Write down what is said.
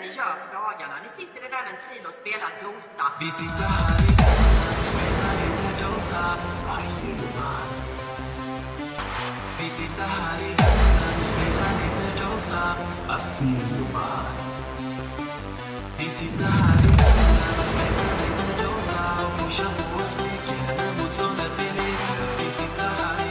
ni gör på dagarna? Ni sitter där med en tril och spelar DotA. Vi sitter här i och spelar lite DotA. Varje man. Vi sitter här i och spelar lite DotA. Varje man. Vi sitter här i och spelar lite DotA. Och pushar på och springer när motståndet vi leker. Vi sitter här